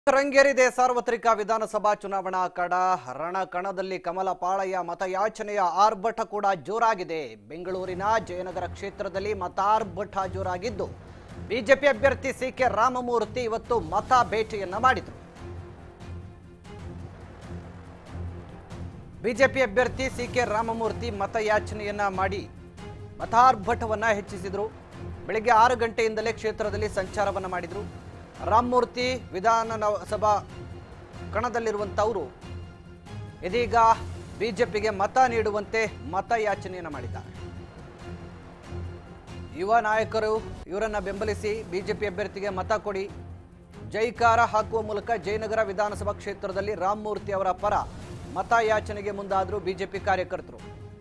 ರಂಗೇರಿದೆ ಸಾರ್ವತ್ರಿಕ ವಿಧಾನಸಭಾ ಚುನಾವಣಾ ಅಖಾಡ ರಣಕಣದಲ್ಲಿ ಕಮಲ ಪಾಳಯ ಮತಯಾಚನೆಯ ಆರ್ಭಟ ಕೂಡ ಜೋರಾಗಿದೆ। ಬೆಂಗಳೂರಿನ ಜಯನಗರ ಕ್ಷೇತ್ರದಲ್ಲಿ ಮತಾರ್ಭಟ ಜೋರಾಗಿದ್ದು ಬಿಜೆಪಿ ಅಭ್ಯರ್ಥಿ ಸಿಕೆ ರಾಮಮೂರ್ತಿ ಇವತ್ತು ಮತ ಭೇಟಿಯನ್ನ ಮಾಡಿದರು। ಬಿಜೆಪಿ ಅಭ್ಯರ್ಥಿ ಸಿಕೆ ರಾಮಮೂರ್ತಿ ಮತಯಾಚನೆಯನ್ನ ಮಾಡಿ ಮತಾರ್ಭಟವನ್ನ ಹೆಚ್ಚಿಸಿದರು। ಬೆಳಗ್ಗೆ 6 ಗಂಟೆಯಿಂದಲೇ ಕ್ಷೇತ್ರದಲ್ಲಿ ಸಂಚಾರವನ್ನ ಮಾಡಿದರು। ರಾಮಮೂರ್ತಿ ವಿಧಾನಸಭಾ ಕಣದಲ್ಲಿರುವಂತವರು ಇದೀಗ ಬಿಜೆಪಿಗೆ ಮತ ನೀಡುವಂತೆ ಮತಯಾಚನೆಯನ್ನು ಮಾಡಿದ್ದಾರೆ। ಯುವ ನಾಯಕರು ಇವರನ್ನ ಬೆಂಬಲಿಸಿ ಬಿಜೆಪಿ ಅಭ್ಯರ್ಥಿಗೆ ಮತ ಕೊಡಿ ಜೈಕಾರ ಹಾಕುವ ಮೂಲಕ ಜಯನಗರ ವಿಧಾನಸಭಾ ಕ್ಷೇತ್ರದಲ್ಲಿ ರಾಮಮೂರ್ತಿ ಅವರ ಪರ ಮತಯಾಚನೆಗೆ ಮುಂದಾದರು ಬಿಜೆಪಿ ಕಾರ್ಯಕರ್ತರು।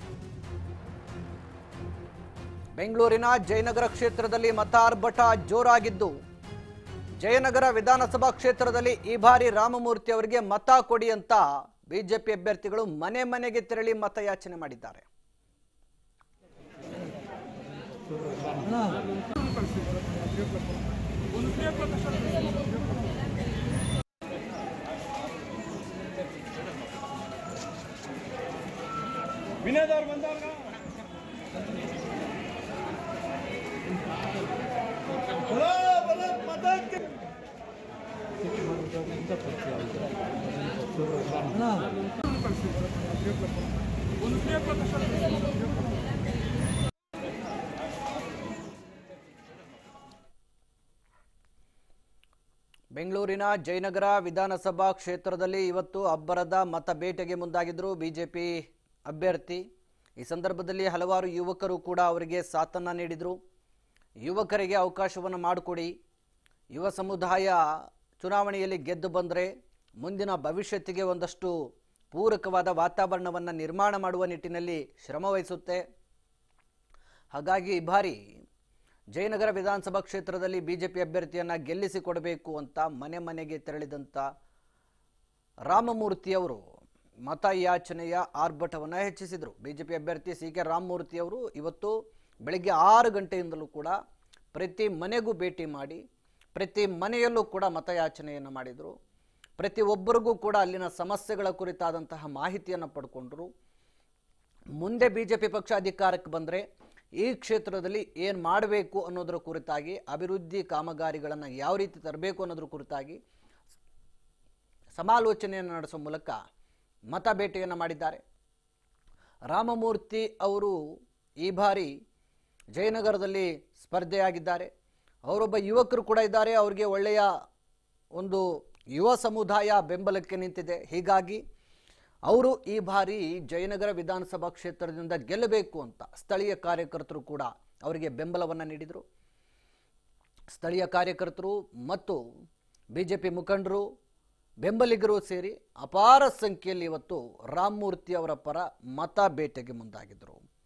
ಬೆಂಗಳೂರಿನ ಜಯನಗರ ಕ್ಷೇತ್ರದಲ್ಲಿ ಮತಾರ್ಭಟ ಜೋರಾಗಿದ್ದು ಜಯನಗರ ವಿಧಾನಸಭಾ ಕ್ಷೇತ್ರದಲ್ಲಿ ಈ ಬಾರಿ ರಾಮಮೂರ್ತಿ ಅವರಿಗೆ ಮತ ಕೊಡಿ ಅಂತ ಬಿಜೆಪಿ ಅಭ್ಯರ್ಥಿಗಳು ಮನೆ ಮನೆಗೆ ತೆರಳಿ ಮತಯಾಚನೆ ಮಾಡಿದ್ದಾರೆ। ಬೆಂಗಳೂರಿನ ಜಯನಗರ ವಿಧಾನಸಭಾ ಕ್ಷೇತ್ರದಲ್ಲಿ ಇವತ್ತು ಅಬ್ಬರದ ಮತ ಬೇಟೆಗೆ ಮುಂದಾಗಿದ್ದರು ಬಿಜೆಪಿ ಅಭ್ಯರ್ಥಿ। ಈ ಸಂದರ್ಭದಲ್ಲಿ ಹಲವಾರು ಯುವಕರು ಕೂಡ ಅವರಿಗೆ ಸಾಥನ್ನ ನೀಡಿದರು। ಯುವಕರಿಗೆ ಅವಕಾಶವನ್ನು ಮಾಡಿಕೊಡಿ, ಯುವ ಸಮುದಾಯ ಚುನಾವಣೆಯಲ್ಲಿ ಗೆದ್ದು ಬಂದರೆ ಮುಂದಿನ ಭವಿಷ್ಯತ್ತಿಗೆ ಒಂದಷ್ಟು ಪೂರಕವಾದ ವಾತಾವರಣವನ್ನು ನಿರ್ಮಾಣ ಮಾಡುವ ನಿಟ್ಟಿನಲ್ಲಿ ಶ್ರಮವಹಿಸುತ್ತೆ। ಹಾಗಾಗಿ ಈ ಬಾರಿ ಜಯನಗರ ವಿಧಾನಸಭಾ ಕ್ಷೇತ್ರದಲ್ಲಿ ಬಿಜೆಪಿ ಅಭ್ಯರ್ಥಿಯನ್ನು ಗೆಲ್ಲಿಸಿಕೊಡಬೇಕು ಅಂತ ಮನೆ ಮನೆಗೆ ತೆರಳಿದಂಥ ರಾಮಮೂರ್ತಿಯವರು ಮತಯಾಚನೆಯ ಆರ್ಭಟವನ್ನು ಹೆಚ್ಚಿಸಿದರು। ಬಿಜೆಪಿ ಅಭ್ಯರ್ಥಿ ಸಿಕೆ ರಾಮಮೂರ್ತಿಯವರು ಇವತ್ತು ಬೆಳಗ್ಗೆ 6 ಗಂಟೆಯಿಂದಲೂ ಕೂಡ ಪ್ರತಿ ಮನೆಗೂ ಭೇಟಿ ಮಾಡಿ ಪ್ರತಿ ಮನೆಯಲ್ಲೂ ಕೂಡ ಮತಯಾಚನೆಯನ್ನು ಮಾಡಿದರು। ಪ್ರತಿಯೊಬ್ಬರಿಗೂ ಕೂಡ ಅಲ್ಲಿನ ಸಮಸ್ಯೆಗಳ ಕುರಿತಾದಂತಹ ಮಾಹಿತಿಯನ್ನು ಪಡ್ಕೊಂಡ್ರು। ಮುಂದೆ ಬಿಜೆಪಿ ಪಕ್ಷ ಅಧಿಕಾರಕ್ಕೆ ಬಂದರೆ ಈ ಕ್ಷೇತ್ರದಲ್ಲಿ ಏನು ಮಾಡಬೇಕು ಅನ್ನೋದರ ಕುರಿತಾಗಿ, ಅಭಿವೃದ್ಧಿ ಕಾಮಗಾರಿಗಳನ್ನು ಯಾವ ರೀತಿ ತರಬೇಕು ಅನ್ನೋದ್ರ ಕುರಿತಾಗಿ ಸಮಾಲೋಚನೆಯನ್ನು ನಡೆಸುವ ಮೂಲಕ ಮತ ಭೇಟಿಯನ್ನು ಮಾಡಿದ್ದಾರೆ। ರಾಮಮೂರ್ತಿ ಅವರು ಈ ಬಾರಿ ಜಯನಗರದಲ್ಲಿ ಸ್ಪರ್ಧೆಯಾಗಿದ್ದಾರೆ। ಅವರೊಬ್ಬ ಯುವಕರು ಕೂಡ ಇದ್ದಾರೆ, ಅವರಿಗೆ ಒಳ್ಳೆಯ ಒಂದು ಯುವ ಸಮುದಾಯ ಬೆಂಬಲಕ್ಕೆ ನಿಂತಿದೆ। ಹೀಗಾಗಿ ಅವರು ಈ ಬಾರಿ ಜಯನಗರ ವಿಧಾನಸಭಾ ಕ್ಷೇತ್ರದಿಂದ ಗೆಲ್ಲಬೇಕು ಅಂತ ಸ್ಥಳೀಯ ಕಾರ್ಯಕರ್ತರು ಕೂಡ ಅವರಿಗೆ ಬೆಂಬಲವನ್ನು ನೀಡಿದರು। ಸ್ಥಳೀಯ ಕಾರ್ಯಕರ್ತರು ಮತ್ತು ಬಿಜೆಪಿ ಮುಖಂಡರು ಬೆಂಬಲಿಗರು ಸೇರಿ ಅಪಾರ ಸಂಖ್ಯೆಯಲ್ಲಿ ಇವತ್ತು ರಾಮಮೂರ್ತಿ ಅವರ ಪರ ಮತ ಬೇಟೆಗೆ ಮುಂದಾಗಿದ್ದರು।